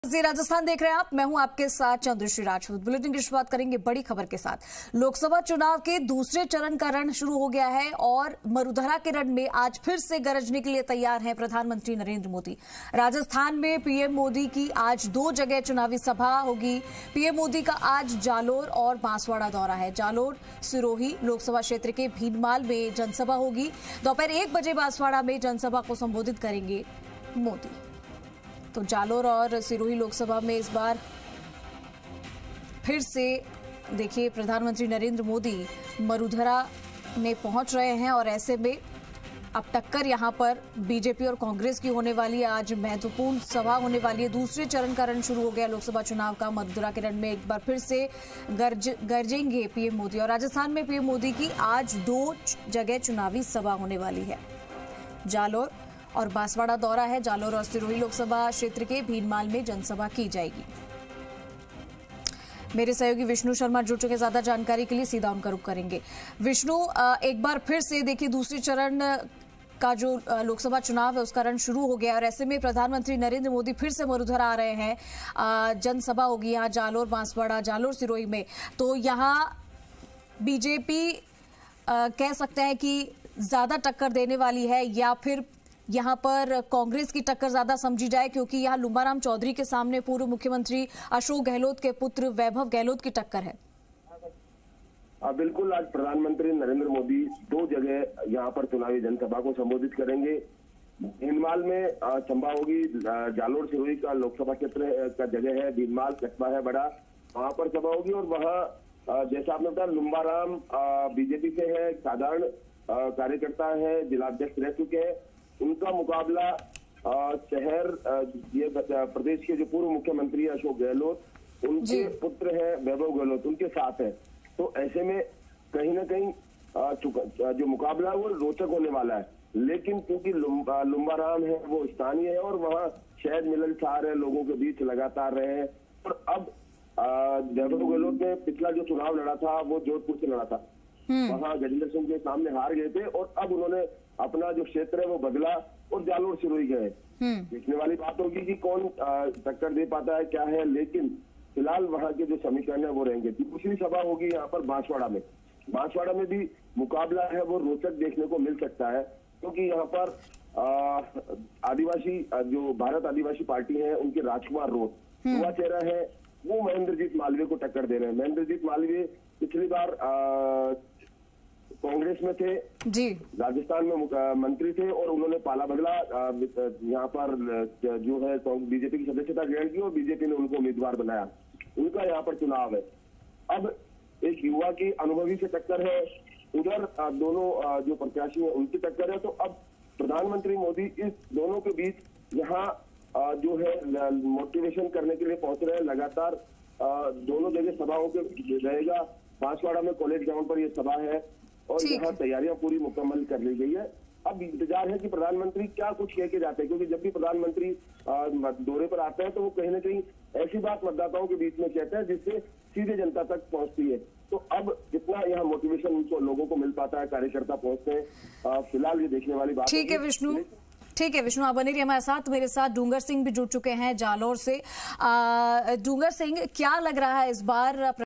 राजस्थान देख रहे हैं आप। मैं हूं आपके साथ चंद्रश्री राजपूत। बुलेटिन की शुरुआत करेंगे बड़ी खबर के साथ। लोकसभा चुनाव के दूसरे चरण का रण शुरू हो गया है और मरुधरा के रण में आज फिर से गरजने के लिए तैयार हैं प्रधानमंत्री नरेंद्र मोदी। राजस्थान में पीएम मोदी की आज 2 जगह चुनावी सभा होगी। पीएम मोदी का आज जालोर और बांसवाड़ा दौरा है। जालोर सिरोही लोकसभा क्षेत्र के भीनमाल में जनसभा होगी। दोपहर 1 बजे बांसवाड़ा में जनसभा को संबोधित करेंगे मोदी। तो जालोर और सिरोही लोकसभा में इस बार फिर से देखिए प्रधानमंत्री नरेंद्र मोदी मरुधरा में पहुंच रहे हैं और ऐसे में अब टक्कर यहां पर बीजेपी और कांग्रेस की होने वाली है। आज महत्वपूर्ण सभा होने वाली है। दूसरे चरण का रण शुरू हो गया लोकसभा चुनाव का। मरुधरा के रण में एक बार फिर से गरजेंगे पीएम मोदी और राजस्थान में पीएम मोदी की आज 2 जगह चुनावी सभा होने वाली है। जालोर और बांसवाड़ा दौरा है। जालोर और सिरोही लोकसभा क्षेत्र के भीनमाल में जनसभा की जाएगी। मेरे सहयोगी विष्णु शर्मा जुड़ चुके, ज्यादा जानकारी के लिए सीधा उनका रुख करेंगे। विष्णु, एक बार फिर से देखिए दूसरे चरण का जो लोकसभा चुनाव है उसका रण शुरू हो गया और ऐसे में प्रधानमंत्री नरेंद्र मोदी फिर से मरुधरा आ रहे हैं। जनसभा होगी यहाँ जालोर बांसवाड़ा जालोर सिरोही में। तो यहाँ बीजेपी कह सकते हैं कि ज्यादा टक्कर देने वाली है या फिर यहां पर कांग्रेस की टक्कर ज्यादा समझी जाए, क्योंकि यहां लुम्बाराम चौधरी के सामने पूर्व मुख्यमंत्री अशोक गहलोत के पुत्र वैभव गहलोत की टक्कर है। बिल्कुल, आज प्रधानमंत्री नरेंद्र मोदी 2 जगह यहां पर चुनावी जनसभा को संबोधित करेंगे। भीनमाल में सभा होगी। जालोर सिरोही का लोकसभा क्षेत्र का जगह है, भीनमाल कस्बा है बड़ा, वहां पर सभा होगी। और वहां जैसा आपने बताया लुम्बाराम बीजेपी से है, साधारण कार्यकर्ता है, जिलाध्यक्ष रह चुके हैं। उनका मुकाबला शहर ये प्रदेश के जो पूर्व मुख्यमंत्री अशोक गहलोत, उनके पुत्र है वैभव गहलोत, उनके साथ है। तो ऐसे में कहीं ना कहीं जो मुकाबला है वो रोचक होने वाला है। लेकिन क्योंकि लुम्बाराम है वो स्थानीय है और वहाँ शायद मिलनसार है, लोगों के बीच लगातार रहे हैं। और अब वैभव गहलोत ने पिछला जो चुनाव लड़ा था वो जोधपुर से लड़ा था, वहाँ गजेंद्र सिंह के सामने हार गए थे और अब उन्होंने अपना जो क्षेत्र है वो बदला और जालोर सिरोही गए। देखने वाली बात होगी कि कौन टक्कर दे पाता है, क्या है। लेकिन फिलहाल वहाँ के जो समीकरण है वो रहेंगे। दूसरी सभा होगी यहाँ पर बांसवाड़ा में। बांसवाड़ा में भी मुकाबला है वो रोचक देखने को मिल सकता है, क्योंकि यहाँ पर आदिवासी जो भारत आदिवासी पार्टी है उनके राजकुमार रोड युवा चेहरा है, वो महेंद्रजीत मालवीय को टक्कर दे रहे हैं। महेंद्रजीत मालवीय पिछली बार कांग्रेस में थे जी, राजस्थान में मंत्री थे और उन्होंने पाला बदला यहाँ पर जो है बीजेपी की सदस्यता ग्रहण की और बीजेपी ने उनको उम्मीदवार बनाया। उनका यहाँ पर चुनाव है। अब एक युवा की अनुभवी से टक्कर है, उधर दोनों जो प्रत्याशी है उनकी टक्कर है। तो अब प्रधानमंत्री मोदी इस दोनों के बीच यहाँ जो है मोटिवेशन करने के लिए पहुंच रहे हैं। लगातार दोनों जगह सभाओं के रहेगा। बांसवाड़ा में कॉलेज ग्राउंड पर यह सभा है और यहाँ तैयारियां पूरी मुकम्मल कर ली गई है। अब इंतजार है कि प्रधानमंत्री क्या कुछ कह के जाते हैं, क्योंकि जब भी प्रधानमंत्री दौरे पर आते हैं तो वो कहीं ना कहीं ऐसी बात मतदाताओं के बीच में कहते हैं जिससे सीधे जनता तक पहुंचती है। तो अब जितना यहाँ मोटिवेशन उनको लोगों को मिल पाता है, कार्यकर्ता पहुंचते हैं, फिलहाल ये देखने वाली बात। ठीक है विष्णु, ठीक है विष्णु, आप बने रहिए हमारे साथ। मेरे साथ डूंगर सिंह भी जुड़ चुके हैं जालोर से। डूंगर सिंह, क्या लग रहा है इस बार